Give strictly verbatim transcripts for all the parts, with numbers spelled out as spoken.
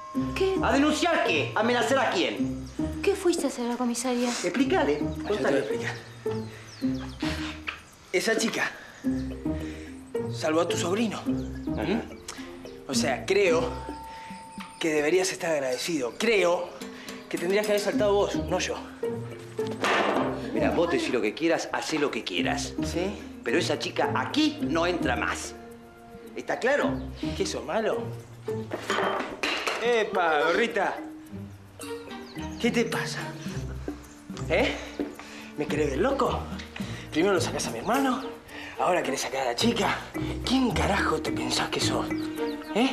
¿Qué? ¿A denunciar qué? ¿Amenazar a quién? ¿Qué fuiste a hacer a la comisaría? Explícale. Yo te voy a explicar. Esa chica salvó a tu sobrino. Ajá. O sea, creo que deberías estar agradecido. Creo que tendrías que haber saltado vos, no yo. Mira, vos decís lo que quieras, hacé lo que quieras. ¿Sí? Pero esa chica aquí no entra más. ¿Está claro? ¿Qué sos, malo? ¡Epa, gorrita! ¿Qué te pasa? ¿Eh? ¿Me querés ver loco? Primero lo sacás a mi hermano, ahora querés sacar a la chica. ¿Quién carajo te pensás que sos? ¿Eh?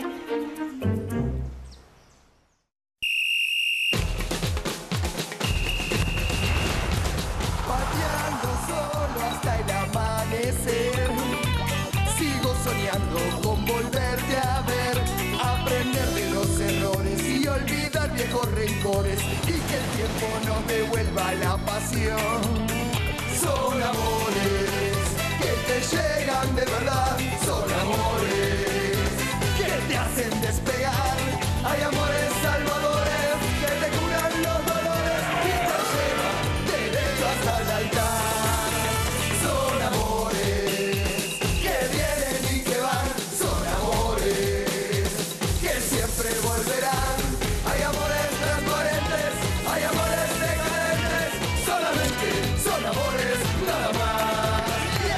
Pateando solo hasta el amanecer. Sigo soñando con volverte a ver, aprender de los errores y olvidar viejos rencores y que el tiempo nos devuelva la pasión. Son amores que te llegan de verdad, son amores que te hacen despegar. Hay amores salvadores que te curan los dolores y te llevan derecho hasta el altar. Son amores que vienen y que van, son amores que siempre volverán. Hay amores transparentes, hay amores decadentes, solamente son amores, nada más.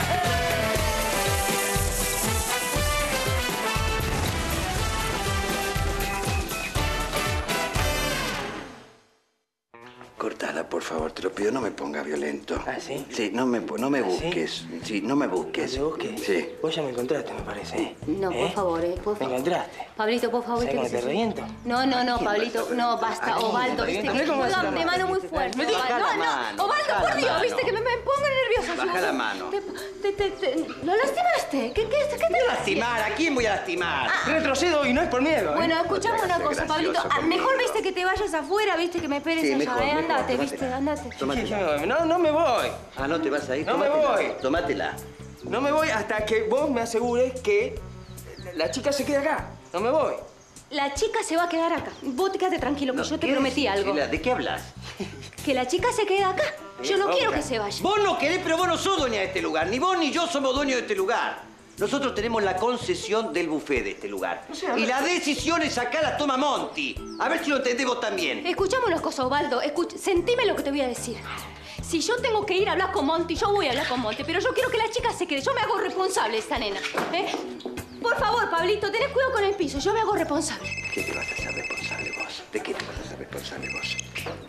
Cortala, por favor, te lo pido, no me ponga violento. ¿Ah, sí? Sí, no me, no me ¿Ah, sí? busques. Sí, no me busques. ¿Te busques? Sí. Vos ya me encontraste, me parece. No, por ¿Eh? favor, eh, por ¿Me favor. encontraste? Pablito, por favor, ¿Sabés ¿qué cómo es te eso? reviento? No, no, no, Pablito, no, basta. Aquí, Osvaldo, viste Pablito, que ¿cómo te se de llama? mano muy fuerte. Me Osvaldo. baja la No, mano, no, Osvaldo, baja por la Dios, mano. viste que me, me pongo nerviosa. Baja yo. la mano. Te, te, te, te- ¿Lo lastimaste? ¿Qué, qué, qué te ¿Lastimar? ¿A quién voy a lastimar? Retrocedo y no es por miedo, ¿eh? Bueno, escuchame una cosa, gracioso Pablito. Ah, conmigo. mejor viste que te vayas afuera, viste que me esperes Sí, allá, mejor, eh. mejor, Andate, tómatela. viste, andate. Tómatela. No, no me voy. Ah, ¿no te vas a ir? No me Tómatela. voy. Tómatela. No me voy hasta que vos me asegures que la chica se quede acá. No me voy. La chica se va a quedar acá. Vos te quedate tranquilo, que No, yo te ¿qué prometí decís, algo. Sheila? ¿De qué hablas? Que la chica se quede acá. Yo no vamos quiero acá. que se vaya. Vos no querés, pero vos no sos dueña de este lugar. Ni vos ni yo somos dueños de este lugar. Nosotros tenemos la concesión del buffet de este lugar. Y las decisiones acá las toma Monty. A ver si lo entendés vos también. Escuchame una cosa, Osvaldo. Escuch sentime lo que te voy a decir. Si yo tengo que ir a hablar con Monty, yo voy a hablar con Monty. Pero yo quiero que la chica se quede. Yo me hago responsable de esta nena. ¿Eh? Por favor, Pablito, tenés cuidado con el piso. Yo me hago responsable. ¿Qué te vas a hacer responsable vos? ¿De qué te vas a hacer responsable vos?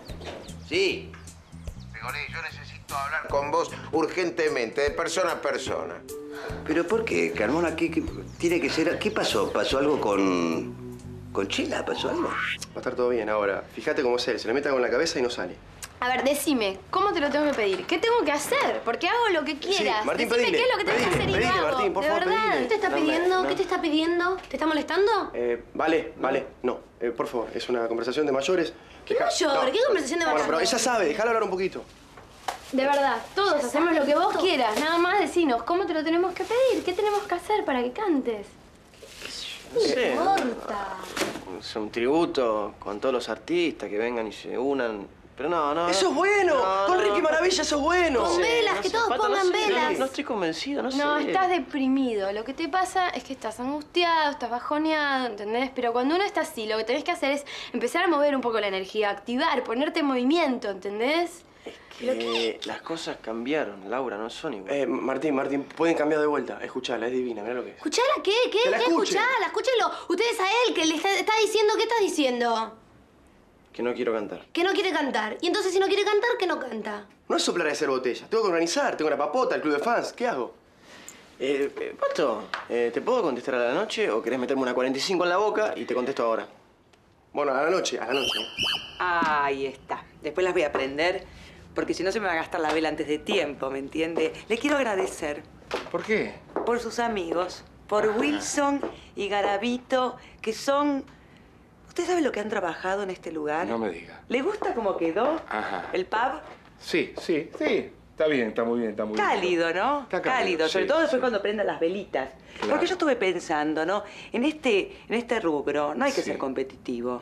Sí. Pegolín, yo necesito hablar con vos urgentemente, de persona a persona. ¿Pero por qué, Carmona? ¿Qué, qué tiene que ser? ¿Qué pasó? ¿Pasó algo con... con Chela? ¿Pasó algo? Va a estar todo bien ahora. Fíjate cómo es él. Se le mete algo en la cabeza y no sale. A ver, decime, ¿cómo te lo tengo que pedir? ¿Qué tengo que hacer? Porque hago lo que quieras. Sí, Martín, decime pedile, qué es lo que tengo que pedile, hacer y pedile, lo hago. Martín, por de favor, verdad. pedile. ¿Qué te está No, no, pidiendo? no. ¿Qué te está pidiendo? ¿Te está molestando? Eh, vale, vale. No, eh, por favor. Es una conversación de mayores. ¿Qué Deja- mayor? ¿Qué conversación de Bueno, mayores? pero ella sabe. Déjala hablar un poquito. De verdad, todos hacemos lo que vos quieras. Nada más decinos, ¿cómo te lo tenemos que pedir? ¿Qué tenemos que hacer para que cantes? No sé. No importa. Es un tributo con todos los artistas que vengan y se unan. Pero no, no. ¡Eso es bueno! No, ¡Con no, Ricky no. Maravilla, eso es bueno! Con velas, no que sé, todos Pato, pongan no sé, velas. No, no estoy convencido, no, No, sé. estás deprimido. Lo que te pasa es que estás angustiado, estás bajoneado, ¿entendés? Pero cuando uno está así, lo que tenés que hacer es empezar a mover un poco la energía, activar, ponerte en movimiento, ¿entendés? Que las cosas cambiaron, Laura, no son igual. Eh, Martín, Martín, pueden cambiar de vuelta. Escuchala, es divina, mira lo que es. ¿Escuchala qué? ¿Qué? Que la ¿Qué escuche. escuchala? Escúchelo. Ustedes a él, que le está, está diciendo, ¿qué estás diciendo? Que no quiero cantar. Que no quiere cantar. Y entonces si no quiere cantar, ¿qué no canta? No es soplar y hacer botella. Tengo que organizar, tengo una papota, el club de fans. ¿Qué hago? Eh, eh, Pato, eh, ¿te puedo contestar a la noche o querés meterme una cuarenta y cinco en la boca y te contesto ahora? Bueno, a la noche, a la noche. Ahí está. Después las voy a prender, porque si no se me va a gastar la vela antes de tiempo, ¿me entiende? Le quiero agradecer ¿Por qué? por sus amigos, por Wilson y Garavito, que son... ¿Usted sabe lo que han trabajado en este lugar? No me diga. ¿Le gusta cómo quedó Ajá. el pub? Sí, sí, sí. Está bien, está muy bien, está muy bien. Cálido, ¿no? Está cálido, cálido, sobre sí, todo después sí. cuando prendan las velitas. Claro. Porque yo estuve pensando, ¿no? En este, en este rubro no hay que Sí. ser competitivo.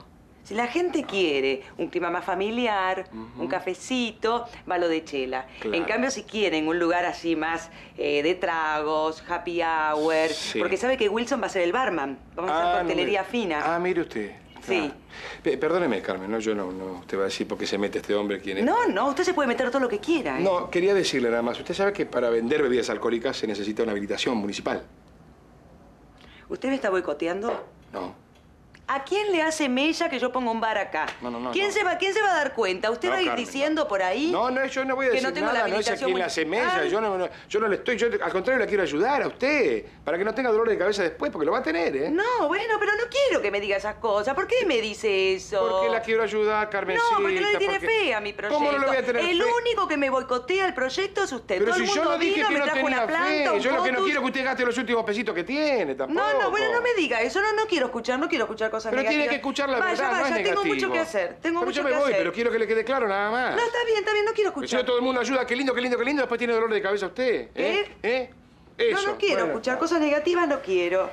Si la gente quiere un clima más familiar, uh-huh. un cafecito, va lo de chela. Claro. En cambio, si quieren un lugar así más eh, de tragos, happy hour, sí. porque sabe que Wilson va a ser el barman. Vamos a hacer coctelería no me... fina. Ah, mire usted. Sí. Ah. Perdóneme, Carmen, ¿no? Yo no, no te voy a decir por qué se mete este hombre, quién es. No, no, usted se puede meter todo lo que quiera, ¿eh? No, quería decirle nada más. Usted sabe que para vender bebidas alcohólicas se necesita una habilitación municipal. ¿Usted me está boicoteando? No. ¿A quién le hace mella que yo ponga un bar acá? No, no, no. ¿Quién, no. Se va, ¿Quién se va a dar cuenta? ¿Usted no, va a ir Carmen, diciendo no. por ahí? No, no, yo no voy a decir que no tengo nada, la habilitación no es a quién le hace mella. ah. Yo no, no, yo no le estoy... Yo, al contrario, le quiero ayudar a usted. Para que no tenga dolor de cabeza después, porque lo va a tener, ¿eh? No, bueno, pero no quiero que me diga esas cosas. ¿Por qué me dice eso? Porque la quiero ayudar, Carmencita. No, porque no le tiene porque... fe a mi proyecto. ¿Cómo no le voy a tener el fe? único que me boicotea el proyecto es usted. Pero Todo si el yo mundo no dije vino, que me no trajo tenía una planta, fe. un Yo lo que no potus. quiero es que usted gaste los últimos pesitos que tiene, tampoco. No, no, bueno, no me diga eso. No, no quiero escuchar, no quiero escuchar cosas pero negativas. Pero tiene que escuchar la vaya, verdad, vaya, no es negativo. tengo mucho que hacer. Tengo pero mucho yo me que voy, hacer. pero quiero que le quede claro nada más. No, está bien, está bien, no quiero escuchar. Si todo el mundo ayuda, qué lindo, qué lindo, qué lindo, después tiene dolor de cabeza usted. ¿Eh? ¿Eh? ¿Eh? Eso. No, no quiero bueno. escuchar cosas negativas, no quiero.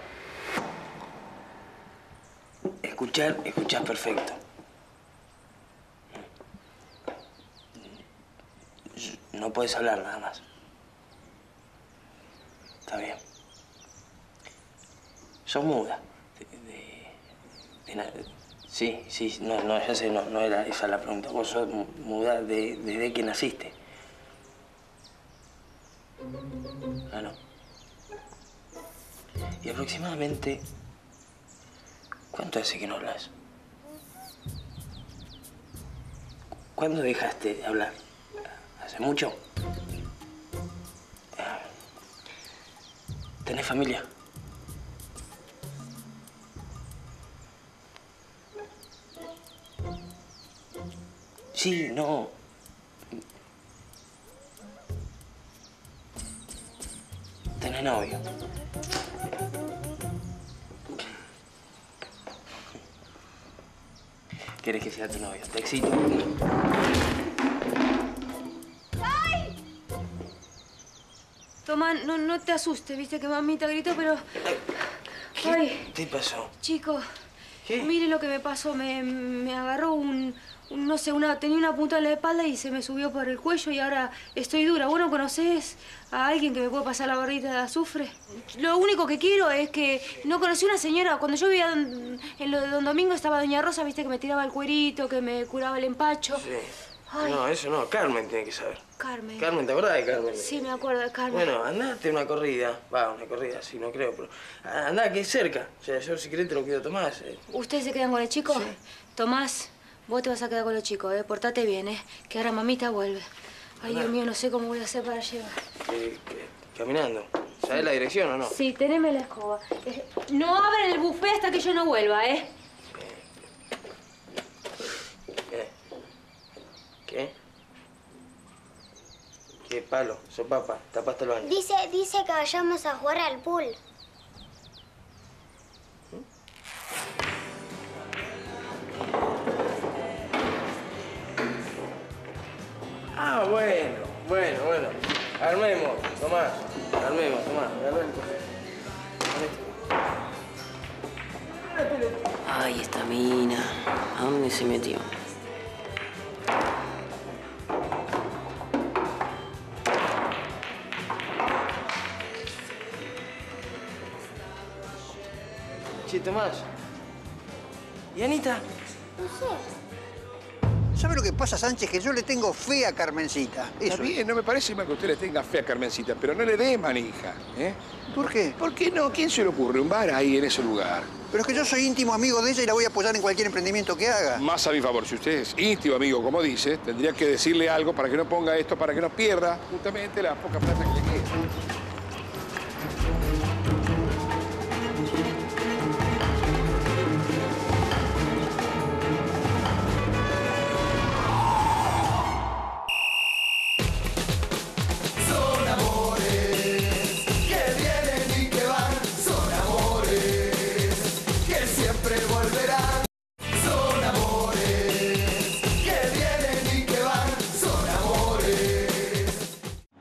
Escuchar, escuchar perfecto. No puedes hablar nada más. Está bien. Sos muda. De, de, de, sí, sí, no, no, ya sé, no, no era esa la pregunta. Vos sos muda de, desde que naciste. Ah, no. Y aproximadamente... ¿Cuánto hace que no hablas? ¿Cuándo dejaste de hablar? ¿Hace mucho? ¿Tenés familia? Sí, no. ¿Tenés novio? ¿Quieres que sea tu novio? ¿Te excito? ¡Ay! Toma, no, no te asustes, viste que mamita gritó, pero... ¿Qué Ay, te pasó? chico, ¿Qué? mire lo que me pasó. Me, me agarró un, un... No sé, una, tenía una punta en la espalda y se me subió por el cuello y ahora estoy dura. ¿Vos no conocés a alguien que me pueda pasar la barrita de azufre? Lo único que quiero es que... No conocí una señora. Cuando yo vivía en, en lo de Don Domingo estaba Doña Rosa, viste, que me tiraba el cuerito, que me curaba el empacho. Sí. Ay. No, eso no. Carmen tiene que saber. Carmen. Carmen, ¿te acordás de Carmen? Sí, me acuerdo de Carmen. Bueno, andate una corrida. Va, una corrida, sí, no creo, pero... Andá, que es cerca. O sea, yo si querés te lo cuido a Tomás. Eh. ¿Ustedes se quedan con el chico? Sí. Tomás, vos te vas a quedar con los chicos, ¿eh? Portate bien, ¿eh? Que ahora mamita vuelve. Ay, Dios mío, no sé cómo voy a hacer para llevar. Eh, que- caminando. ¿Sabés la dirección o no? Sí, teneme la escoba. Eh, No abren el buffet hasta que yo no vuelva, ¿eh? ¿Qué? ¿Qué? ¿Qué palo? Sopapa, tapaste el baño. Dice, dice que vayamos a jugar al pool. Ah, bueno, bueno, bueno. Armemos, Tomás. Armemos, Tomás. Armemos. Ay, esta mina. ¿A dónde se metió? Che, Tomás. ¿Y Anita? No sé. ¿Sabe lo que pasa, Sánchez? Que yo le tengo fe a Carmencita. Eso Está bien, no me parece mal que usted le tenga fe a Carmencita, pero no le dé manija, ¿eh? ¿Por qué? ¿Por qué no? ¿Quién se le ocurre un bar ahí en ese lugar? Pero es que yo soy íntimo amigo de ella y la voy a apoyar en cualquier emprendimiento que haga. Más a mi favor, si usted es íntimo amigo, como dice, tendría que decirle algo para que no ponga esto, para que no pierda justamente la poca plata que le queda. Son amores que vienen y que van. Son amores que siempre volverán. Son amores que vienen y que van. Son amores.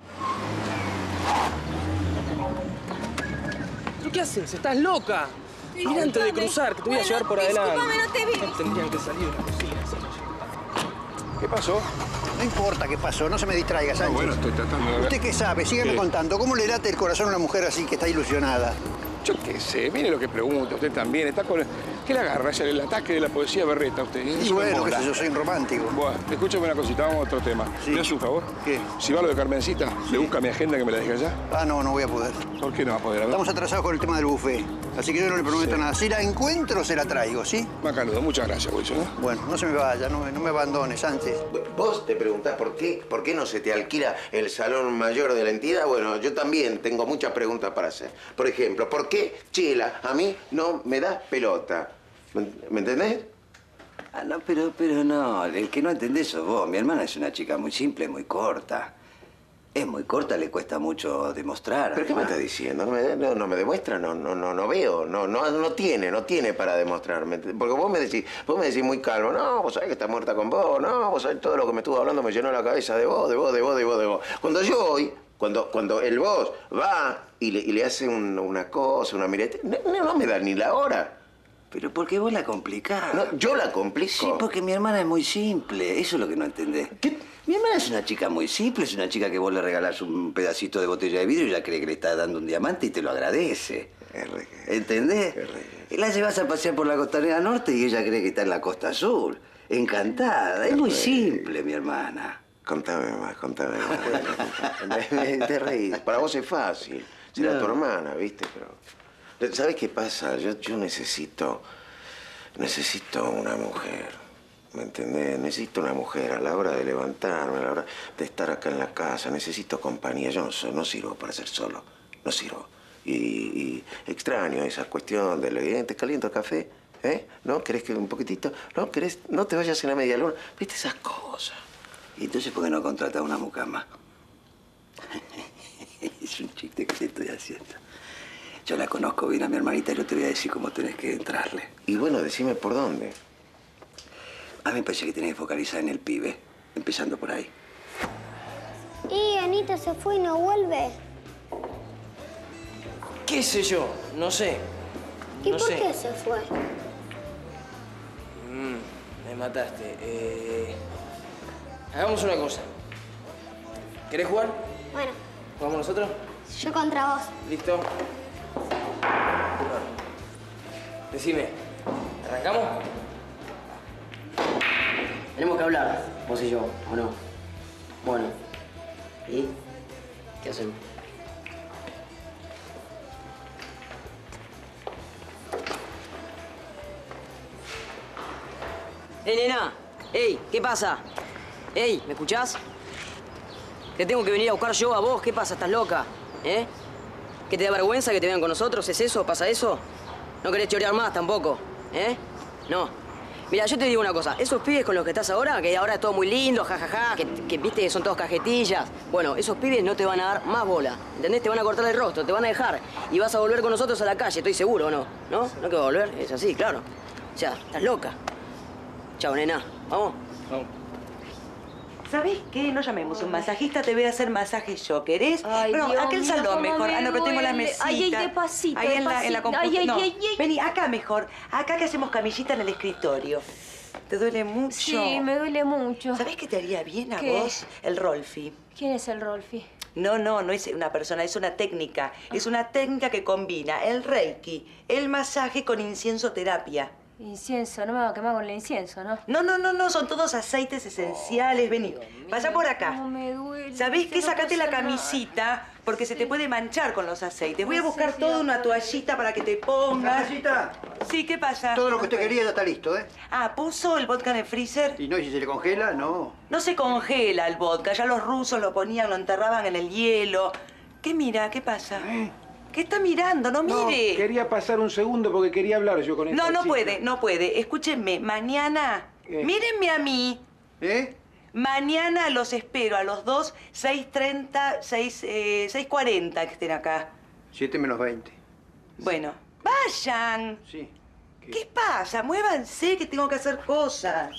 ¿Pero qué haces? ¿Estás loca? Mira antes de cruzar, que te voy a llevar por adelante. Discúlpame, no te vi. No tendrían que salir de la cocina. así no llegan. ¿Qué pasó? No importa qué pasó, no se me distraiga, Sánchez. No, bueno, estoy tratando de ver. ¿Usted qué sabe? Sígueme ¿Qué? contando. ¿Cómo le late el corazón a una mujer así que está ilusionada? Yo qué sé, mire lo que pregunta, usted también está con... ¿Qué le agarra? Es el ataque de la poesía berreta usted. Y bueno, qué sé yo, soy un romántico. Bueno, escúchame una cosita, vamos a otro tema. Sí. ¿Me hace un favor? ¿Qué? Si va lo de Carmencita, le busca mi agenda que me la deje allá. Ah, no, no voy a poder. ¿Por qué no va a poder? A ver. Estamos atrasados con el tema del buffet. Así que yo no le prometo Sí. nada. Si la encuentro, se la traigo, ¿sí? Macanudo, muchas gracias, Wilson. ¿eh? Bueno, no se me vaya, no, me- no me abandone, Sánchez. Vos te preguntás por qué, por qué no se te alquila el salón mayor de la entidad. Bueno, yo también tengo muchas preguntas para hacer. Por ejemplo, ¿por qué Chela a mí no me da pelota? ¿Me, ¿me entendés? Ah, no, pero, pero no, el que no entendés sos vos. Mi hermana es una chica muy simple, muy corta. Es muy corta, le cuesta mucho demostrar. ¿Pero qué me estás diciendo? ¿No me, no, no me demuestra? No, no, no, no veo. No, no, no tiene, no tiene para demostrarme. Porque vos me decís, vos me decís muy calmo, no, vos sabés que está muerta con vos, no, vos sabés todo lo que me estuvo hablando me llenó la cabeza de vos, de vos, de vos, de vos, de vos. Cuando yo voy, cuando, cuando el vos va y le, y le hace un- una cosa, una mireta, no, no, no me da ni la hora. Pero porque vos la complicás. No, yo la complico. Sí, porque mi hermana es muy simple. Eso es lo que no entendés. ¿Qué? Mi hermana es una chica muy simple, es una chica que vos le regalás un pedacito de botella de vidrio y ella cree que le está dando un diamante y te lo agradece. R. ¿Entendés? Y la llevas a pasear por la costanera norte y ella cree que está en la costa sur. Encantada. Es muy simple, mi hermana. Contame más, contame más. Me- me- Te reís. Para vos es fácil. Será No. tu hermana, ¿viste? Pero... ¿Sabés qué pasa? Yo, yo necesito... Necesito una mujer. ¿Me entendés? Necesito una mujer a la hora de levantarme, a la hora de estar acá en la casa. Necesito compañía. Yo no, soy, no sirvo para ser solo. No sirvo. Y, y extraño esa cuestión del... ¿eh? ¿Te caliento el café? ¿Eh? ¿No? ¿Querés que un poquitito? ¿No? ¿Querés? No te vayas en la media luna. ¿Viste esas cosas? ¿Y entonces por qué no contrata a una mucama? Es un chiste que te estoy haciendo. Yo la conozco bien a mi hermanita y yo te voy a decir cómo tenés que entrarle. Y bueno, decime por dónde. A mí me parece que tenés que focalizar en el pibe, empezando por ahí. Y Anita se fue y no vuelve. ¿Qué sé yo? No sé. ¿Y no por sé. qué se fue? Mm, me mataste. Eh, hagamos una cosa. ¿Querés jugar? Bueno, ¿Jugamos nosotros? yo contra vos. ¿Listo? Decime, ¿arrancamos? Tenemos que hablar, vos y yo, ¿o no? Bueno. ¿Y? ¿Qué hacemos? ¡Eh, nena! ¡Ey! ¿Qué pasa? ¡Ey! ¿Me escuchás? ¿Te tengo que venir a buscar yo a vos? ¿Qué pasa? ¿Estás loca? ¿Eh? ¿Que te da vergüenza que te vean con nosotros? ¿Es eso? ¿Pasa eso? ¿No querés chorear más tampoco? ¿Eh? No. Mira, yo te digo una cosa. Esos pibes con los que estás ahora, que ahora es todo muy lindo, jajaja, que, que viste, son todos cajetillas. Bueno, esos pibes no te van a dar más bola. ¿Entendés? Te van a cortar el rostro, te van a dejar. Y vas a volver con nosotros a la calle, estoy seguro, ¿o no? ¿No? ¿No que va a volver? Es así, claro. O sea, estás loca. Chao, nena. ¿Vamos? Vamos. ¿Sabés qué? No llamemos a un masajista, te voy a hacer masaje yo, ¿querés? Ay, Bueno, Dios aquel mío, salón cómo mejor. me Ah, no, pero tengo la duele. mesita. Ay, ay, despacito, Ahí en la, en la despacito. computadora. Ay, ay, No, ay, ay. vení, acá mejor. Acá que hacemos camillita en el escritorio. ¿Te duele mucho? Sí, me duele mucho. ¿Sabés qué te haría bien a ¿Qué? vos? El Rolfi. ¿Quién es el Rolfi? No, no, no es una persona, es una técnica. Es una técnica que combina el Reiki, el masaje con incienso terapia. Incienso, no me va a quemar con el incienso, ¿no? No, no, no, no, son todos aceites esenciales. Vení, pasa por acá. No me duele. ¿Sabés qué? no Sacate puedo la hacer nada. camisita porque se te puede manchar con los aceites. Voy a Sí, buscar sí, toda sí, una sí. toallita para que te pongas. Carmencita, Sí, ¿qué pasa? todo lo que usted quería ya está listo, ¿eh? Ah, ¿puso el vodka en el freezer? Y no, y si se le congela, no. No se congela el vodka. Ya los rusos lo ponían, lo enterraban en el hielo. ¿Qué mira? ¿Qué pasa? ¿Qué está mirando? No No, mire. quería pasar un segundo porque quería hablar yo con esta No, no chica. puede, no puede. Escúchenme, mañana, ¿Qué? mírenme a mí. ¿Eh? Mañana los espero a los dos, seis treinta, seis, eh, seis cuarenta que estén acá. siete menos veinte. Bueno, vayan. Sí. ¿Qué pasa? Muévanse que tengo que hacer cosas.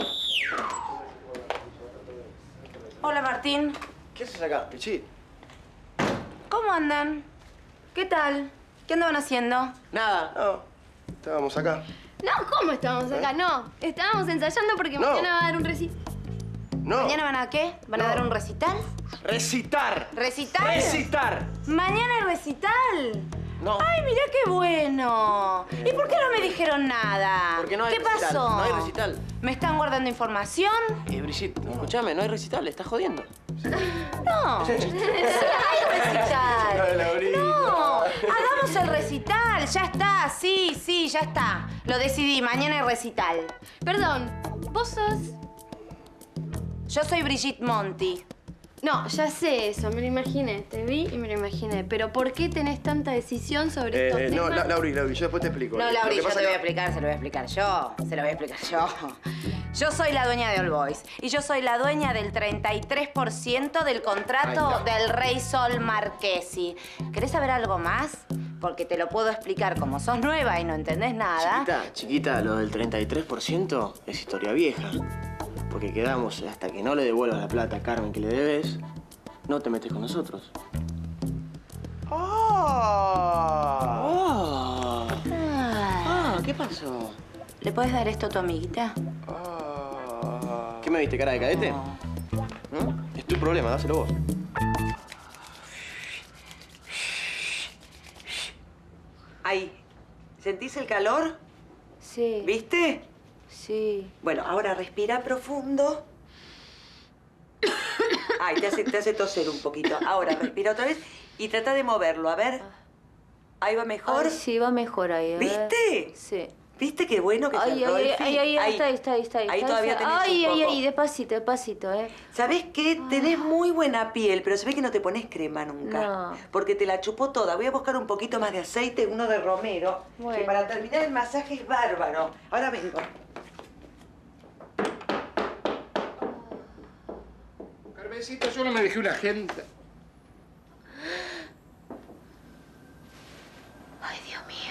Hola, Martín. ¿Qué haces acá, Pichi? ¿Cómo andan? ¿Qué tal? ¿Qué andaban haciendo? Nada. No, Estábamos acá. No, ¿cómo estábamos acá? No, estábamos ensayando porque No. mañana va a dar un recital. No. ¿Mañana van a qué? ¿Van a dar un recital? Recitar. ¿Recital? Recitar. ¿Mañana hay recital? No. Ay, mirá qué bueno. ¿Y por qué no me dijeron nada? Porque no hay ¿Qué recital. pasó? No hay recital. ¿Me están guardando información? Eh, Brigitte, escúchame, no hay recital, estás jodiendo. No. Sí, hay recital. Dale, Laurita. No. Hagamos el recital. Ya está. Sí, sí, ya está. Lo decidí. Mañana hay recital. Perdón, ¿vos sos...? Yo soy Brigitte Monti. No, ya sé eso, me lo imaginé. Te vi y me lo imaginé. Pero ¿por qué tenés tanta decisión sobre estos Eh, no, temas? La, Lauri, Lauri, yo después te explico. No, Lo Lauri, que yo te pasa voy a que- explicar, se lo voy a explicar yo. Se lo voy a explicar yo. Yo soy la dueña de All Boys. Y yo soy la dueña del treinta y tres por ciento del contrato Ay, no. del Rey Sol Marquesi. ¿Querés saber algo más? Porque te lo puedo explicar como sos nueva y no entendés nada. Chiquita, chiquita, lo del treinta y tres por ciento es historia vieja. Porque quedamos hasta que no le devuelvas la plata a Carmen que le debes, no te metes con nosotros. Oh. Ah. Ah, ¿qué pasó? ¿Le puedes dar esto a tu amiguita? ¿Qué me viste, cara de cadete? ¿No? Es tu problema, dáselo vos. Ahí. ¿Sentís el calor? Sí. ¿Viste? Sí. Bueno, ahora respira profundo. Ay, te hace, te hace toser un poquito. Ahora respira otra vez y trata de moverlo. A ver. Ahí va mejor. Ay, sí, va mejor ahí. a ver. ¿Viste? Sí. ¿Viste qué bueno que Ay, cerró ay, el ay, fin? ay, ay, ahí está, ahí está, ahí está. Ahí está, todavía está. tenés Ay, un ay, poco. ay, despacito, despacito, ¿eh? ¿Sabés qué? Tenés muy buena piel, pero se ve que no te pones crema nunca. No. Porque te la chupó toda. Voy a buscar un poquito más de aceite, uno de romero, Bueno. que para terminar el masaje es bárbaro. Ahora vengo. Carmencita, yo no me dejé una agenda. Ay, Dios mío.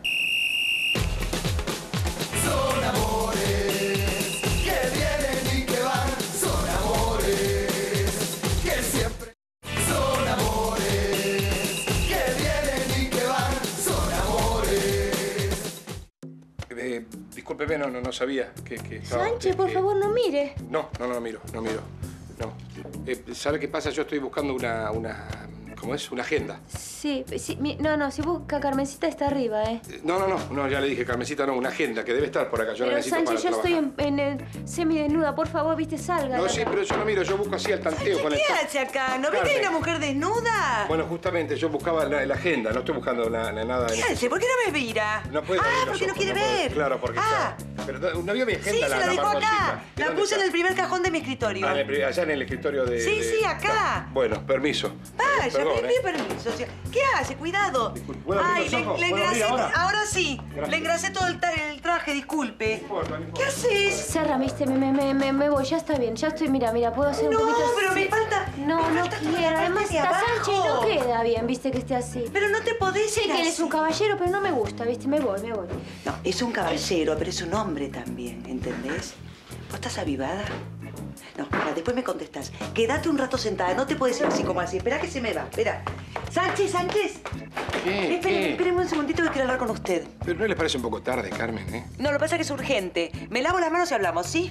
Son amores que vienen y que van. Son amores que siempre. Son amores que vienen y que van. Son amores. Eh, discúlpeme, no, no, no sabía que, que estaba... Sánchez, que- por que- favor, no mire. No, no, no, no miro, no miro. No. Eh, ¿Sabe qué pasa? Yo estoy buscando una, una... ¿Cómo es? Una agenda. Sí, sí, mi- no, no, si busca Carmencita está arriba, ¿eh? Eh, No, no, no, no, ya le dije, Carmencita, no, una agenda que debe estar por acá. Yo la Pero necesito Sánchez, yo para estoy trabajar. en, en el semidesnuda, por favor, viste, salga. No, de sí, acá. pero yo no miro, yo busco así al tanteo con el... ¿Qué hace acá? ¿No ves que hay Carmen. una mujer desnuda? Bueno, justamente, yo buscaba la, la agenda, no estoy buscando la- la- nada... en ¿Qué hace? ¿Por qué no me mira? No puede Ah, abrir los porque no ojos, quiere puede. ver. Claro, porque Ah. está... Pero no, ¿no vio mi agenda, Sí, la, se la la dejó acá. marroncita? ¿Y La dónde puse en está? el primer cajón de mi escritorio. Ah, en el pri- allá en el escritorio de... Sí, de- sí, acá. Bueno, permiso. Vaya, Perdón, me ¿eh? pide permiso. o sea, ¿Qué hace? Cuidado. ¿Puedo abrir Ay, los le, ojos? le ¿Puedo abrir engrasé. ahora? Ahora sí. Gracias. Le engrasé todo el, tra- el traje, disculpe. No importa, no importa. ¿Qué haces? Cerra, viste, me, me, me, me voy, ya está bien, ya estoy, mira, mira, puedo hacer No, un poquito pero así. me falta. No, me no falta toda la quiero, parte además de está abajo. Sánchez y no queda bien, viste, que esté así. Pero no te podés Sé ir que él es así. un caballero, pero no me gusta, viste, me voy, me voy. No, es un caballero, pero es un hombre también, ¿entendés? ¿Vos estás avivada? No, para, después me contestás. Quédate un rato sentada, no te puedes ir así como así. Espera que se me va, espera. Sánchez, Sánchez. ¿Qué? Espérenme, ¿Qué? espérenme un segundito que quiero hablar con usted. Pero ¿no les parece un poco tarde, Carmen, eh? No, lo que pasa es que es urgente. Me lavo las manos y hablamos, ¿sí?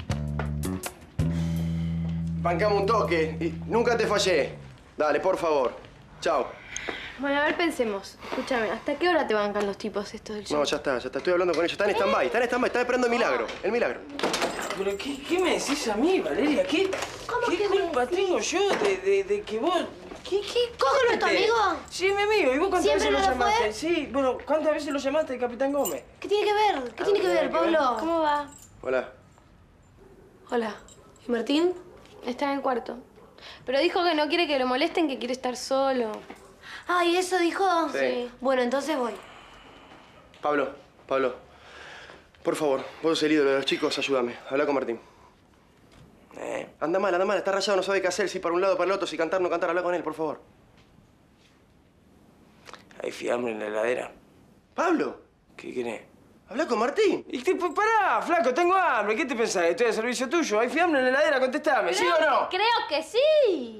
Bancame un toque. Y nunca te fallé. Dale, por favor. Chao. Bueno, a ver, pensemos. Escúchame, ¿hasta qué hora te bancan los tipos estos del show? No, ya está, ya está. Estoy hablando con ellos. Está en stand-by, está en stand-by. Está esperando el milagro. El milagro. ¿Pero qué, qué me decís a mí, Valeria? ¿Qué, qué culpa tengo yo de, de, de que vos... ¿Qué, qué? ¿Cómo no es tu Cálmate. amigo? Sí, es mi amigo. ¿Y vos cuántas ¿Siempre veces lo no lo llamaste? fue? Sí, bueno, ¿cuántas veces lo llamaste el Capitán Gómez? ¿Qué tiene que ver? ¿Qué tiene que ver, Pablo? ¿Cómo va? Hola. Hola. ¿Y Martín? Está en el cuarto. Pero dijo que no quiere que lo molesten, que quiere estar solo. Ay, ¿eso dijo? Sí. Bueno, entonces voy. Pablo, Pablo. Por favor, vos sos el ídolo de los chicos, ayúdame. Habla con Martín. Eh, Anda mal, anda mal. Está rayado, no sabe qué hacer. Si para un lado, para el otro. Si cantar, no cantar. Habla con él, por favor. hay fiambre en la heladera. Pablo, ¿Qué querés? habla con Martín. Y te, pues, pará, flaco, tengo hambre. ¿Qué te pensás? Estoy al servicio tuyo. ¿Hay fiambre en la heladera? Contestame, ¿sí o no? Creo que sí.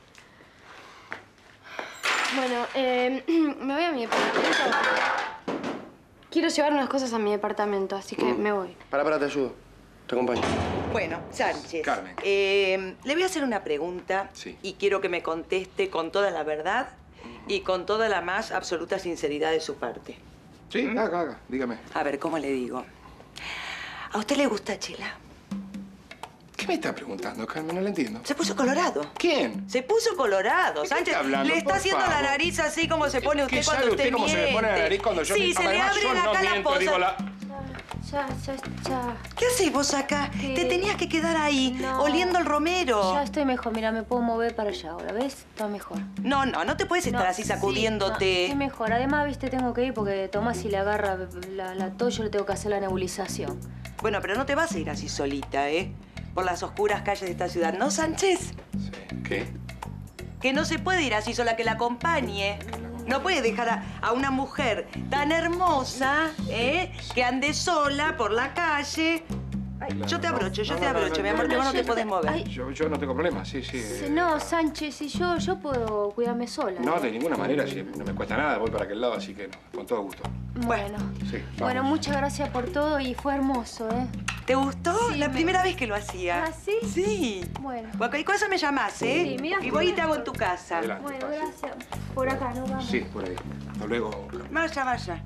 Bueno, eh, me voy a mi departamento. quiero llevar unas cosas a mi departamento, así que mm. me voy. Pará, pará, te ayudo. Te acompaño. Bueno, Sánchez. Carmen. Eh, le voy a hacer una pregunta sí. y quiero que me conteste con toda la verdad y con toda la más absoluta sinceridad de su parte. Sí, ¿Mm? haga, haga, dígame. A ver, ¿cómo le digo? ¿A usted le gusta Chela? ¿Qué me está preguntando, Carmen? No la entiendo. Se puso colorado. ¿Quién? Se puso colorado, ¿De Sánchez. qué está hablando, le está por haciendo favor? la nariz así como se pone usted ¿Qué cuando sabe usted, usted cómo miente. se me pone la nariz cuando yo Sí, miento? se le Además, abre yo acá no la miento, posa. digo la... Ya, ya, ya. ¿Qué haces vos acá? ¿Qué? Te tenías que quedar ahí, No. oliendo el romero. Ya estoy mejor, mira, me puedo mover para allá ahora, ¿ves? Está mejor. No, no, no te puedes estar No, así sí, sacudiéndote. no, estoy mejor. Además, viste, tengo que ir porque Tomás, si le agarra la, la tos, yo le tengo que hacer la nebulización. Bueno, pero no te vas a ir así solita, ¿eh? Por las oscuras calles de esta ciudad. ¿No, Sánchez? Sí. ¿Qué? Que no se puede ir así sola, que la acompañe. No puede dejar a, a una mujer tan hermosa, ¿eh? Que ande sola por la calle. Ay, yo te abrocho, yo No, te no, no, abrocho, no, mi no, amor, no, vos no no, te no, podés mover. Ay. Yo, yo no tengo problema, sí, sí. Sí, no, Sánchez, si yo, yo puedo cuidarme sola. No, de ninguna manera, sí, no me cuesta nada, voy para aquel lado, así que no, con todo gusto. Bueno. Sí, vamos. Bueno, muchas gracias por todo y fue hermoso, ¿eh? ¿Te gustó? Sí, la me- primera vez que lo hacía. ¿Ah, sí? Sí. Bueno. Cualquier cosa me llamás, ¿eh? Sí, mira, y voy y te hago en tu casa. Adelante, Bueno, pase. gracias. Por acá, ¿no? Vamos. Sí, por ahí. Hasta luego. Vaya, vaya.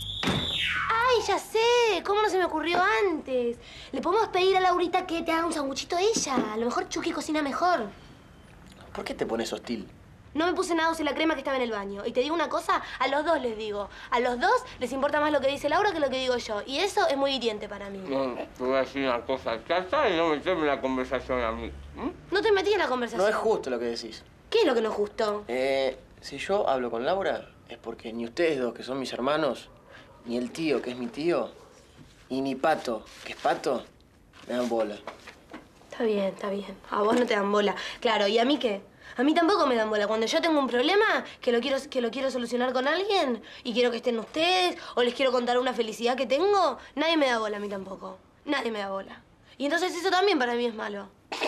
¡Ay, ya sé! ¿Cómo no se me ocurrió antes? Le podemos pedir a Laurita que te haga un sanguchito ella. A lo mejor Chucky cocina mejor. ¿Por qué te pones hostil? No me puse nada, usé la crema que estaba en el baño. Y te digo una cosa, a los dos les digo. A los dos les importa más lo que dice Laura que lo que digo yo. Y eso es muy hiriente para mí. No, te voy a decir una cosa. Trata de no meterme en la conversación a mí. ¿Mm? No te metí en la conversación. No es justo lo que decís. ¿Qué es lo que no es justo? Eh, si yo hablo con Laura, es porque ni ustedes dos, que son mis hermanos, ni el tío, que es mi tío, y ni Pato, que es Pato, me dan bola. Está bien, está bien. A vos no te dan bola. Claro, ¿y a mí qué? A mí tampoco me dan bola. Cuando yo tengo un problema que lo quiero, que lo quiero solucionar con alguien y quiero que estén ustedes o les quiero contar una felicidad que tengo, nadie me da bola a mí tampoco. Nadie me da bola. Y entonces eso también para mí es malo.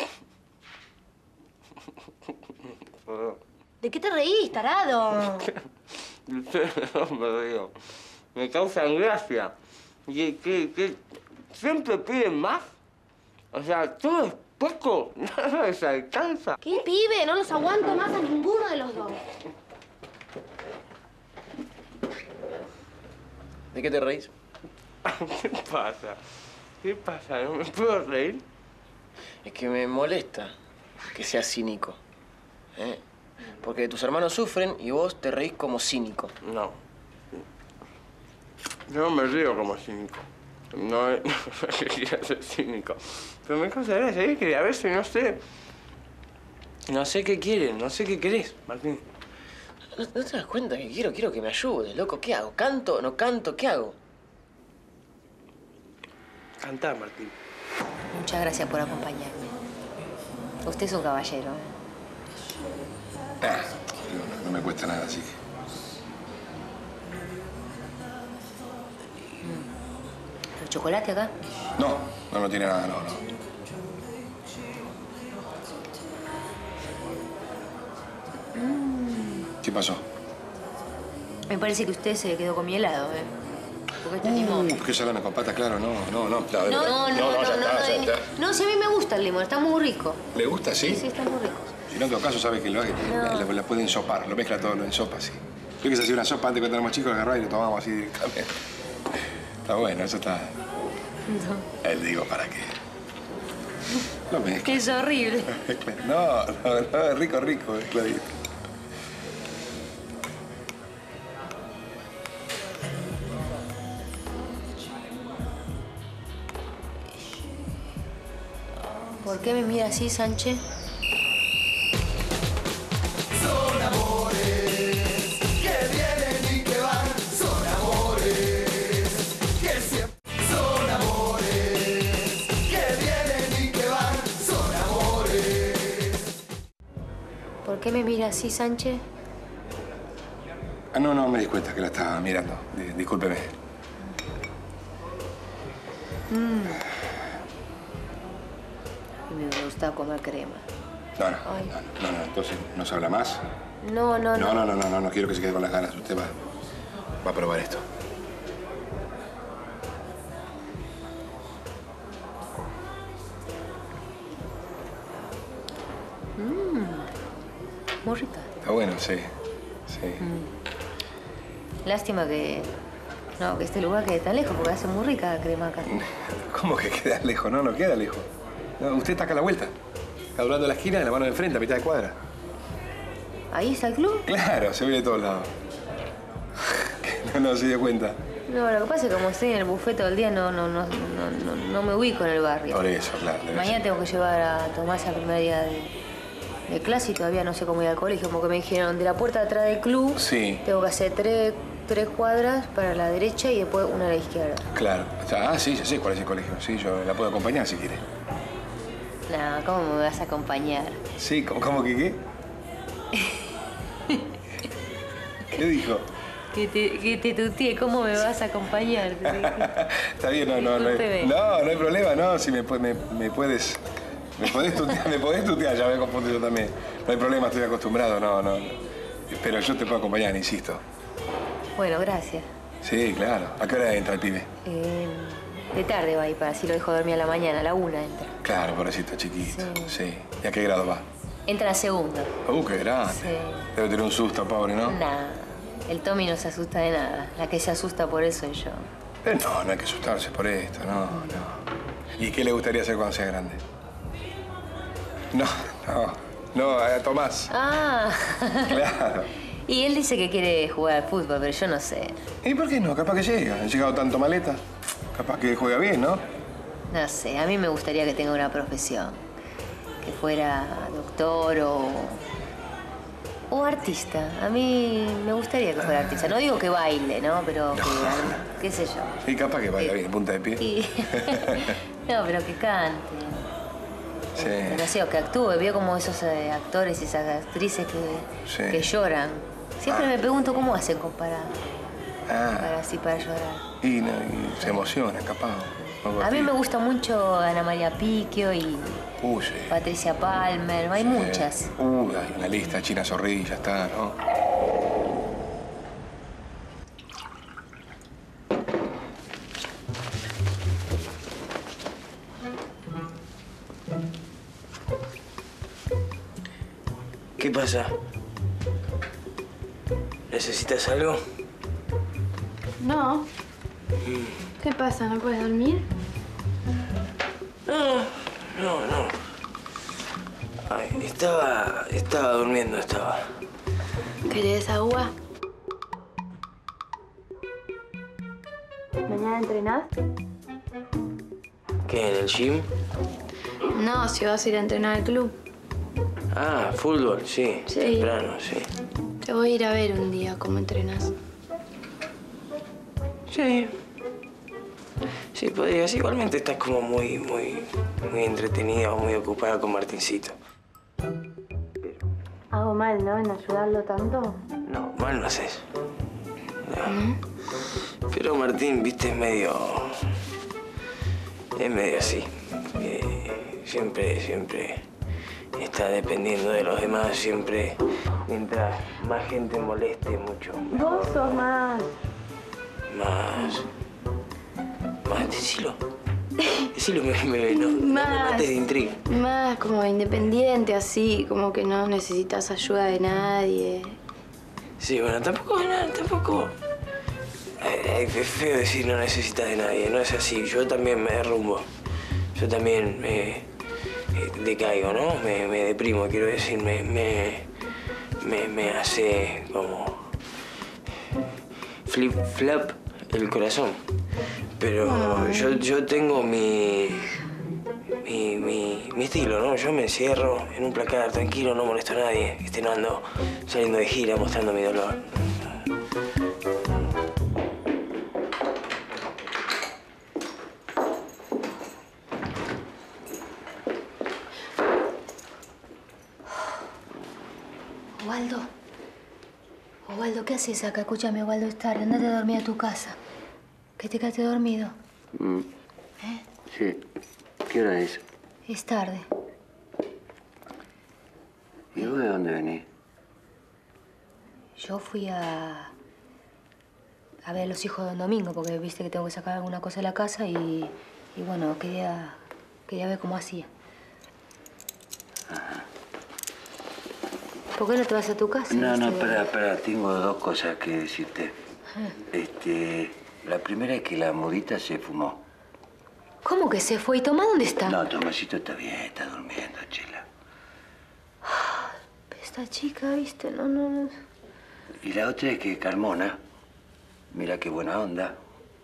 ¿De qué te reís, tarado? No me río. Me causan gracia. Y que, que siempre piden más. O sea, todo es poco, nada les alcanza. ¿Qué pibe? No los aguanto más a ninguno de los dos. ¿De qué te reís? ¿Qué pasa? ¿Qué pasa? ¿No me puedo reír? Es que me molesta que seas cínico. ¿eh? Porque tus hermanos sufren y vos te reís como cínico. No. Yo no me río como cínico. No es que quiera ser cínico. Pero me causa gracia, ¿eh? Que a veces no sé... No sé qué quieren, no sé qué querés, Martín. ¿No, no te das cuenta que quiero? Quiero que me ayudes, loco. ¿Qué hago? ¿Canto? ¿No canto? ¿Qué hago? Cantá, Martín. Muchas gracias por acompañarme. Usted es un caballero. Ah, no, no me cuesta nada, así que... ¿El chocolate acá? No, no, no tiene nada, no, no. ¿Qué pasó? Me parece que usted se quedó con mi helado, ¿eh? Porque este limón... Uh, qué salame con patas, claro, no, no, no. Claro, No, no, no, no, no, ya no, está, ya no, está. no, si a mí me gusta el limón, está muy rico. ¿Le gusta, sí? Sí, sí, está muy rico. Si no, en todo caso, sabe que lo hace, No. la, la puede ensopar, lo mezcla todo, lo ensopa, sí. Yo que se hacía una sopa antes cuando éramos chicos, lo agarraba y lo tomábamos así directamente. Está bueno, eso está... No. Él digo, ¿para qué? Lo mezcla. Es horrible. No, no, no, rico, rico, es clarito. ¿Por qué me mira así, Sánchez? Son amores que vienen y que van. Son amores que siempre. Son amores que vienen y que van. Son amores. ¿Por qué me mira así, Sánchez? Ah, no, no, me di cuenta que la estaba mirando. Di- discúlpeme. Mm. Me gusta comer crema. No, no, Ay. no, no, no, entonces no se habla más. No, no, no. No, no, no, no, no, no quiero que se quede con las ganas. Usted va, va a probar esto. muy rica. Está bueno, sí. Sí. Mm. Lástima que... No, que este lugar quede tan lejos, porque hace muy rica la crema acá. ¿Cómo que queda lejos? No, no queda lejos. No, usted está acá a la vuelta. Está doblando la esquina de la mano de enfrente, a mitad de cuadra. ¿Ahí está el club? Claro, se ve de todos lados. No, no se dio cuenta. No, lo que pasa es que como estoy en el buffet todo el día, no, no, no, no, no, no me ubico en el barrio. Por eso, claro. Mañana tengo que llevar a Tomás al primer día de, de clase y todavía no sé cómo ir al colegio, porque me dijeron de la puerta de atrás del club, sí. Tengo que hacer tres, tres cuadras para la derecha y después una a la izquierda. Claro. Ah, sí, ya sé cuál es el colegio. Sí, yo la puedo acompañar si quiere. No, ¿cómo me vas a acompañar? Sí, ¿cómo, cómo que qué? ¿Qué dijo? Que te, que te tuteé, ¿cómo me vas a acompañar? Está bien, no, no, no hay, no, no hay problema, no, si me, me, me puedes, me podés tutear, me podés tutear, ya me confundí yo también. No hay problema, estoy acostumbrado, no, no. Pero yo te puedo acompañar, insisto. Bueno, gracias. Sí, claro. ¿A qué hora entra el pibe? Eh, de tarde va a ir, para así lo dejo dormir a la mañana, a la una entra. Claro, pobrecito chiquito, sí. sí. ¿Y a qué grado va? Entra a segunda. Uh, qué grande. Sí. Debe tener un susto, pobre, ¿no? Nah. El Tommy no se asusta de nada. La que se asusta por eso soy yo. Eh, no, no hay que asustarse por esto, no, no. ¿Y qué le gustaría hacer cuando sea grande? No, no, no, a Tomás. Ah. Claro. Y él dice que quiere jugar al fútbol, pero yo no sé. ¿Y por qué no? Capaz que llega. Han llegado tanto maleta. Capaz que juega bien, ¿no? No sé, a mí me gustaría que tenga una profesión. Que fuera doctor o... O artista. A mí me gustaría que fuera artista. No digo que baile, ¿no? Pero que, qué sé yo. Y capaz que baila bien, punta de pie. Y... no, pero que cante. Sí. No sé, o que actúe. Veo como esos eh, actores y esas actrices que, sí. que lloran. Siempre ah. me pregunto cómo hacen para, ah. para así, para llorar. Y, no, y se emocionan, capaz. A mí me gusta mucho Ana María Picchio y uh, sí. Patricia Palmer. Hay sí. muchas. Uh, hay una lista. China Zorrilla está, ¿no? ¿Qué pasa? ¿Necesitas algo? No. Mm. ¿Qué pasa? ¿No puedes dormir? No, no, no. Ay, estaba... estaba durmiendo, estaba. ¿Querés agua? ¿Mañana entrenás? ¿Qué, en el gym? No, si vas a ir a entrenar al club. Ah, fútbol, sí. Sí. Temprano, sí. Te voy a ir a ver un día cómo entrenas. Sí. Sí, podrías. Igualmente estás como muy, muy, muy entretenida o muy ocupada con Martincito. Hago mal, ¿no? En ayudarlo tanto. No, mal no haces. No. ¿Mm? Pero Martín, viste, es medio... Es medio así. Eh, siempre, siempre está dependiendo de los demás. Siempre, mientras más gente moleste, mucho mejor. Vos sos más... Más... Más, decilo. Decilo, me, me, no, más, no me mates de intriga. Más como independiente, así, como que no necesitas ayuda de nadie. Sí, bueno, tampoco, no, tampoco... Es feo decir no necesitas de nadie, no es así. Yo también me derrumbo. Yo también me decaigo, ¿no? Me, me deprimo, quiero decir, me, me, me, me hace como... flip-flop el corazón. Pero Ay. yo, yo tengo mi, mi, mi, mi estilo, ¿no? Yo me encierro en un placar tranquilo, no molesto a nadie. Este, no ando saliendo de gira mostrando mi dolor. Osvaldo. Osvaldo, ¿qué haces acá? Escúchame, Osvaldo, es tarde. Andate a dormir a tu casa. ¿Que te quedaste dormido? Mm. ¿Eh? Sí. ¿Qué hora es? Es tarde. ¿Y vos de dónde venís? Yo fui a... a ver a los hijos de Don Domingo, porque viste que tengo que sacar alguna cosa de la casa y... y bueno, quería... quería ver cómo hacía. Ajá. ¿Por qué no te vas a tu casa? No, no, este? espera, espera. Tengo dos cosas que decirte. Este... La primera es que la mudita se fumó. ¿Cómo que se fue? ¿Y Tomás dónde está? No, Tomasito está bien, está durmiendo, Chela. Esta chica, viste, no, no, no. Y la otra es que Carmona, mira qué buena onda,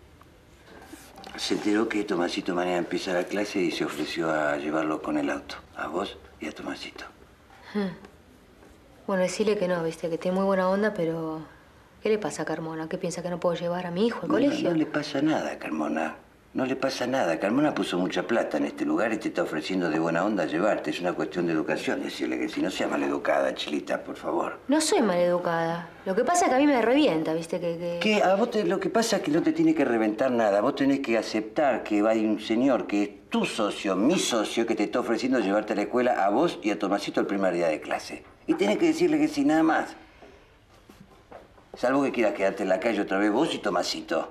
se enteró que Tomasito mañana empieza la clase y se ofreció a llevarlo con el auto. A vos y a Tomasito. Hmm. Bueno, decirle que no, viste, que tiene muy buena onda, pero... ¿Qué le pasa a Carmona? ¿Qué piensa que no puedo llevar a mi hijo al No, colegio? no le pasa nada, Carmona. No le pasa nada. Carmona puso mucha plata en este lugar y te está ofreciendo de buena onda llevarte. Es una cuestión de educación. Decirle que si no sea maleducada, Chilita, por favor. No soy maleducada. Lo que pasa es que a mí me revienta, viste, que... que... ¿Qué? A vos te- lo que pasa es que no te tiene que reventar nada. Vos tenés que aceptar que hay un señor que es tu socio, mi socio, que te está ofreciendo llevarte a la escuela a vos y a Tomasito el primer día de clase. Y tenés que decirle que sí, nada más. Salvo que quieras quedarte en la calle otra vez vos y Tomasito.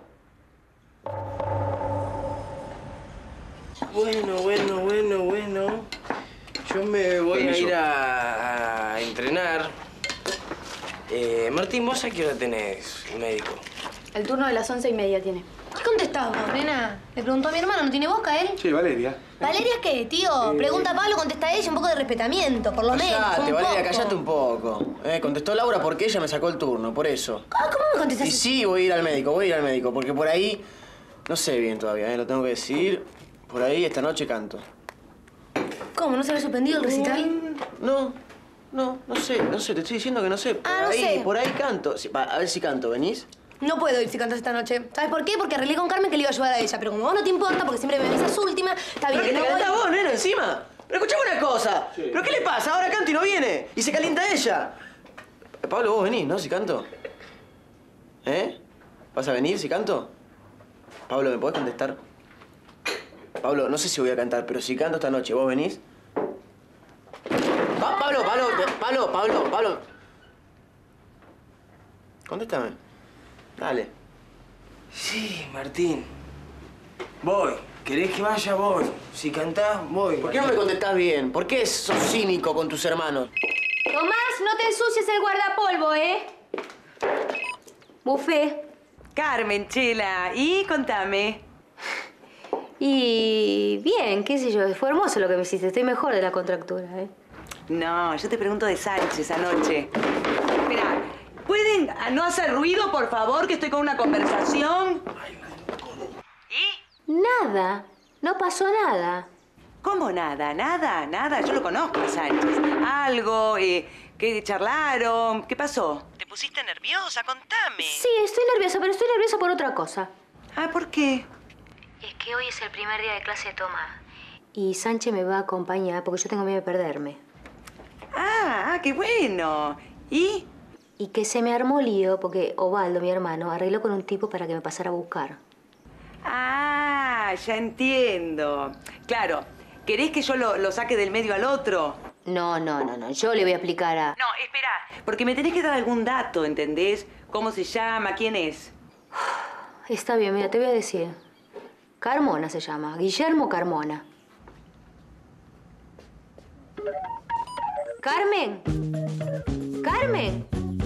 Bueno, bueno, bueno, bueno. Yo me voy Permiso. a ir a, a entrenar. Eh, Martín, ¿vos a qué hora tenés médico? El turno de las once y media tiene. ¿Qué contestás vos, nena? Le preguntó a mi hermano, ¿no tiene boca él? Sí, Valeria. ¿Valeria qué, tío? Pregunta a Pablo, contesta ella, un poco de respetamiento, por lo menos. Callate, un Valeria, poco. callate un poco. Eh, contestó Laura porque ella me sacó el turno, por eso. Ah, ¿cómo me contestás? Y sí, voy a ir al médico, voy a ir al médico, porque por ahí... No sé bien todavía, eh, lo tengo que decir. Por ahí esta noche canto. ¿Cómo? ¿No se había suspendido el recital? No, no, no sé, no sé, te estoy diciendo que no sé. Por Ah, no ahí, sé. por ahí canto. Sí, va, a ver si canto, ¿venís? No puedo ir si cantas esta noche. ¿Sabes por qué? Porque arreglé con Carmen que le iba a ayudar a ella. Pero como vos no te importa, porque siempre me avisas última, está bien. Pero que no te voy. calienta vos, nena, encima. Pero escuchame una cosa. ¿Pero qué le pasa? Ahora canto y no viene. Y se calienta ella. Eh, Pablo, vos venís, ¿no? Si canto. ¿Eh? ¿Vas a venir si canto? Pablo, ¿me podés contestar? Pablo, no sé si voy a cantar, pero si canto esta noche, ¿vos venís? Pa- Pablo, Pablo, Pablo, Pablo, Pablo. Contéstame. Dale. Sí, Martín. Voy. ¿Querés que vaya? Voy. Si cantás, voy. ¿Por qué no me contestás bien? ¿Por qué sos cínico con tus hermanos? Tomás, no te ensucies el guardapolvo, ¿eh? Bufé. Carmen, Chela, y contame. Y bien, qué sé yo, fue hermoso lo que me hiciste. Estoy mejor de la contractura, ¿eh? No, yo te pregunto de Sánchez anoche. Espera, ¿pueden no hacer ruido, por favor, que estoy con una conversación? Nada, no pasó nada. ¿Cómo nada? Nada, nada. Yo lo conozco a Sánchez. Algo, eh, ¿qué charlaron? ¿Qué pasó? ¿Te pusiste nerviosa? Contame. Sí, estoy nerviosa, pero estoy nerviosa por otra cosa. Ah, ¿por qué? Es que hoy es el primer día de clase de Tomás. Y Sánchez me va a acompañar porque yo tengo miedo de perderme. Ah, ah, qué bueno. ¿Y? Y que se me armó lío porque Ovaldo, mi hermano, arregló con un tipo para que me pasara a buscar. Ah, ya entiendo. Claro, ¿querés que yo lo, lo saque del medio al otro? No, no, no, no. Yo le voy a explicar a... No, espera. Porque me tenés que dar algún dato, ¿entendés? ¿Cómo se llama? ¿Quién es? Está bien, mira, te voy a decir. Carmona se llama. Guillermo Carmona. ¡Carmen! ¡Carmen!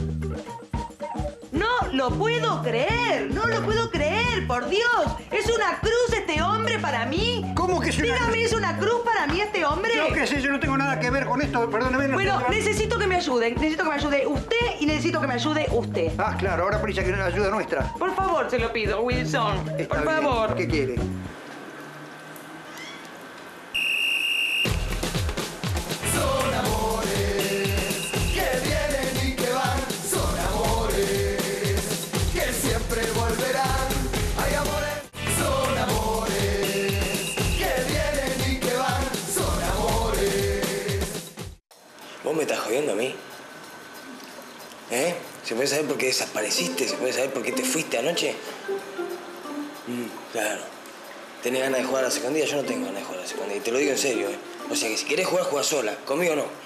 No lo puedo creer, no lo puedo creer, por Dios. ¿Es una cruz este hombre para mí? ¿Cómo que es una Dígame, ¿es una cruz para mí este hombre? Yo qué sé, yo no tengo nada que ver con esto, perdóneme. No Bueno, sé- necesito que me ayuden, necesito que me ayude usted y necesito que me ayude usted. Ah, claro, ahora prisa que no es ayuda nuestra. Por favor, se lo pido, Wilson. Está Por bien. favor. ¿Qué quiere? Son amores que vienen y que van, son amores que siempre volverán. Hay amores, son amores que vienen y que van, son amores. ¿Vos me estás jodiendo a mí? ¿Eh? ¿Se puede saber por qué desapareciste? ¿Se puede saber por qué te fuiste anoche? Mm, claro. ¿Tenés ganas de jugar a la secundaria? Yo no tengo ganas de jugar a la secundaria. Y te lo digo en serio, ¿eh? O sea que si querés jugar, jugá sola. Conmigo no.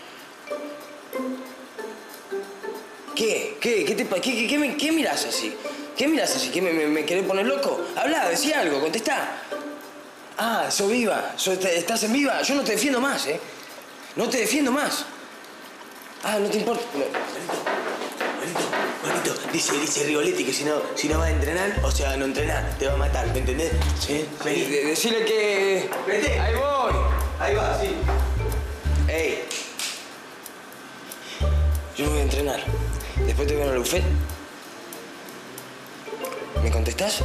¿Qué? ¿Qué? ¿Qué te pa- ¿Qué, qué, qué, me- qué mirás así? ¿Qué mirás así? ¿Qué me, me, me querés poner loco? Habla, decí algo, contestá. Ah, sos viva. Sos- estás en viva. Yo no te defiendo más, ¿eh? No te defiendo más. Ah, no te importa. No, Manito, Manito, dice, dice Rigoletti que si no, si no va a entrenar, o sea, no entrenar, te va a matar, ¿me entendés? Sí. Vení. De, decirle que... Vete. Ahí voy. Ahí va, sí. Ey. Yo no voy a entrenar. Después te veo en el buffet. ¿Me contestás?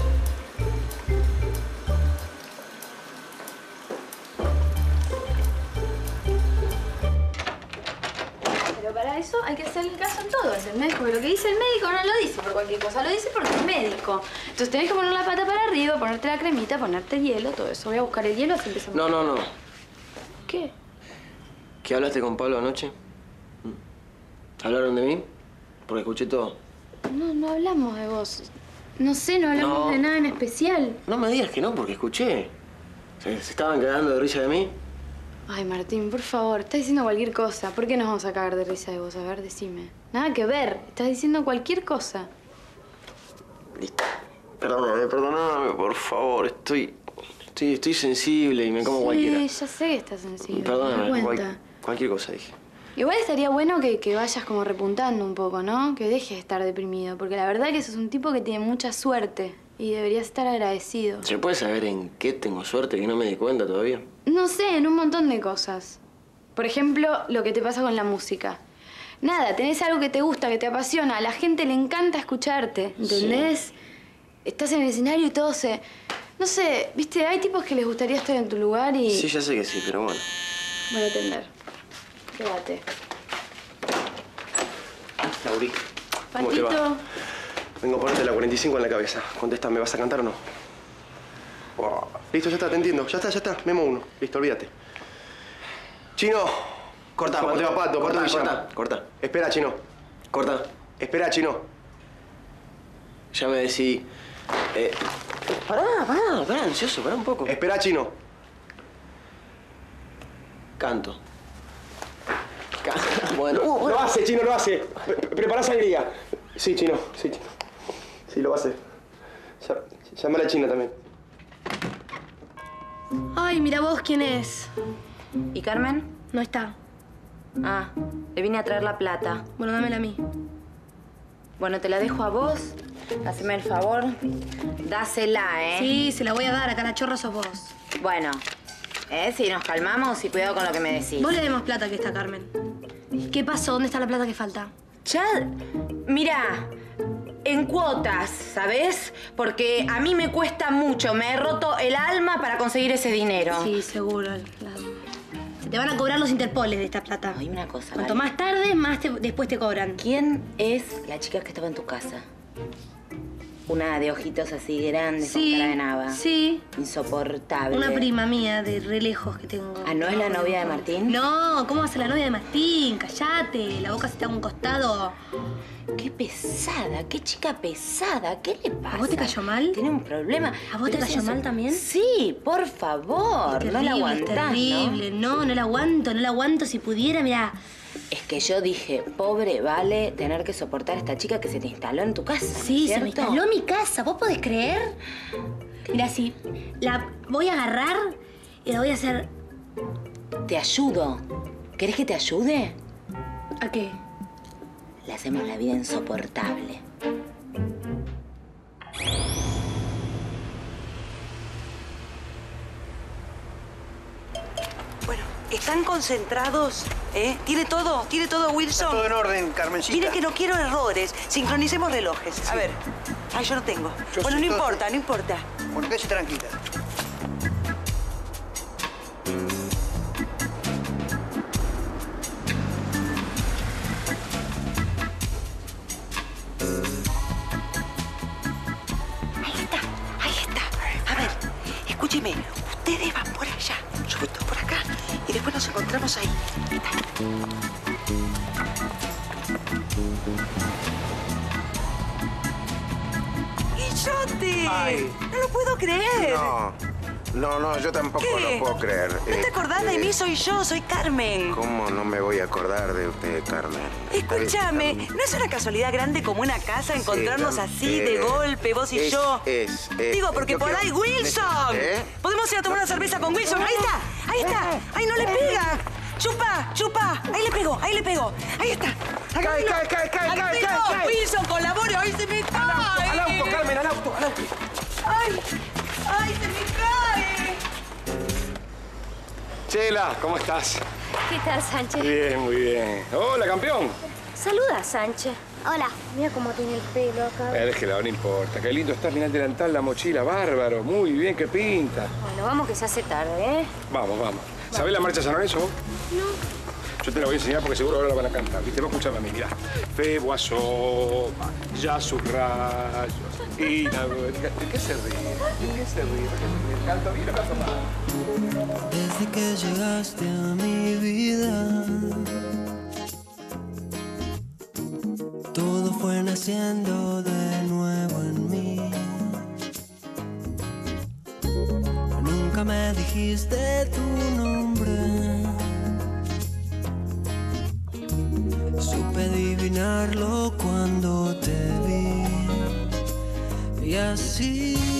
Pero para eso hay que hacerle caso en todo, ¿entendés? Porque lo que dice el médico no lo dice por cualquier cosa, lo dice porque es médico. Entonces tenés que poner la pata para arriba, ponerte la cremita, ponerte hielo, todo eso. Voy a buscar el hielo, así empezamos. No, no, no. ¿Qué? ¿Qué hablaste con Pablo anoche? ¿Hablaron de mí? Porque escuché todo. No, no hablamos de vos. No sé, no hablamos No. de nada en especial. No me digas que no, porque escuché. ¿Se, se estaban cagando de risa de mí? Ay, Martín, por favor, estás diciendo cualquier cosa. ¿Por qué nos vamos a cagar de risa de vos? A ver, decime. Nada que ver. Estás diciendo cualquier cosa. Listo. Perdóname, perdóname, por favor. Estoy... Estoy, estoy sensible y me como Sí, cualquiera. ya sé que estás sensible. Perdóname, me doy cual- cuenta. cualquier cosa dije. Igual estaría bueno que, que vayas como repuntando un poco, ¿no? Que dejes de estar deprimido. Porque la verdad que sos un tipo que tiene mucha suerte. Y deberías estar agradecido. ¿Se puede saber en qué tengo suerte que no me di cuenta todavía? No sé, en un montón de cosas. Por ejemplo, lo que te pasa con la música. Nada, tenés algo que te gusta, que te apasiona. A la gente le encanta escucharte, ¿entendés? Estás en el escenario y todo se... No sé, viste, hay tipos que les gustaría estar en tu lugar y... Sí, ya sé que sí, pero bueno. Voy a atender. Quédate. Lauri, ¿cómo te va? Patito. Vengo a ponerte la cuarenta y cinco en la cabeza. Contesta, ¿me vas a cantar o no? Oh, listo, ya está, te entiendo. Ya está, ya está. Memo uno. Listo, olvídate. Chino. Corta, ¿Cómo Pato. te va, Pato? Pato Corta, Villama. corta, corta. Espera, Chino. Corta. Espera, Chino. Ya me decidí. Eh, pará, pará, pará, ansioso, pará un poco. Espera, Chino. Canto. Ca- bueno, uh, bueno. Lo hace, Chino, lo hace. Pre- Prepará sangría. Sí, Chino, sí, Chino. Sí, lo hace. Ya- Llama a la China también. Ay, mira vos quién es. ¿Y Carmen? No está. Ah, le vine a traer la plata. Bueno, dámela a mí. Bueno, te la dejo a vos. Haceme el favor. Dásela, ¿eh? Sí, se la voy a dar. Acá la chorra sos vos. Bueno, ¿eh? Si nos calmamos y cuidado con lo que me decís. Vos le dé más plata que esta, Carmen. ¿Qué pasó? ¿Dónde está la plata que falta? Ya, mira, en cuotas, ¿sabes? Porque a mí me cuesta mucho. Me he roto el alma para conseguir ese dinero. Sí, seguro. La- Se te van a cobrar los Interpoles de esta plata. Hay una cosa, Cuanto Vale. más tarde, más te- después te cobran. ¿Quién es la chica que estaba en tu casa? Una de ojitos así grandes, Sí, con cara de nava. sí. Insoportable. Una prima mía de re lejos que tengo. Ah, ¿no es la novia de Martín? No, ¿cómo va a ser la novia de Martín? Cállate, la boca se te haga un costado. Qué pesada, qué chica pesada. ¿Qué le pasa? ¿A vos te cayó mal? Tiene un problema. ¿A vos te Pero cayó si mal eso- también? Sí, por favor. Terrible, no la es aguantás, terrible. ¿no? no, no la aguanto, no la aguanto. Si pudiera, mira. Es que yo dije, pobre Vale, tener que soportar a esta chica que se te instaló en tu casa. Sí, se me ¿cierto? instaló en mi casa. ¿Vos podés creer? Mira, sí, la voy a agarrar y la voy a hacer... Te ayudo. ¿Querés que te ayude? ¿A qué? Le hacemos la vida insoportable. Bueno, ¿están concentrados? ¿Eh? ¿Tiene todo? ¿Tiene todo, Wilson? Todo en orden, Carmencita. Mire que no quiero errores. Sincronicemos relojes. A ver. Ay, yo no tengo. Yo bueno, sí, no todo- importa, no importa. Bueno, quédese tranquila. Ahí está, ahí está. A ver, escúcheme. Ustedes van por allá. Yo voy todo por acá. Y después nos encontramos ahí. ¡Guillote! Ay. No lo puedo creer. No, no, no, yo tampoco ¿Qué? lo puedo creer. ¿No te Eh, acordás de eh, mí? Soy yo, soy Carmen. ¿Cómo no me voy a acordar de usted, Carmen? Escúchame, ¿no es una casualidad grande como una casa encontrarnos Sí, así eh, de golpe, vos y es- yo? Es, es. Digo, porque yo por quiero- ahí, ¡Wilson! ¿Eh? Podemos ir a tomar una cerveza con Wilson. Ahí está, ahí está. ¡Ay, no le pega! ¡Chupa! ¡Chupa! Ahí le pegó, ahí le pegó. Ahí está. Cae, cae, cae, cae, Al cae, pelo. cae, cae. Wilson, colabore, ahí se me cae. Al auto, Carmen, al auto, al auto. ¡Ay! ¡Ay, se me cae! Chela, ¿cómo estás? ¿Qué tal, Sánchez? Bien, muy bien. Hola, campeón. Saluda, Sánchez. Hola. Mira cómo tiene el pelo acá. Eh, déjela, no importa. Qué lindo estás, mirá el delantal, la mochila, bárbaro. Muy bien, qué pinta. Bueno, vamos que se hace tarde, ¿eh? Vamos, vamos. ¿Sabés la marcha San Lorenzo vos? No. Yo te la voy a enseñar porque seguro ahora la van a cantar. ¿Viste? Vos escuchame a mí, mirá. Febo asoma, ya sus rayos. Y la... ¿De qué se ríe? ¿De qué se ríe? ¿Canto bien o canto mal? Desde que llegaste a mi vida, todo fue naciendo de nuevo en mí. Nunca me dijiste tu nombre, supe adivinarlo cuando te vi. Y así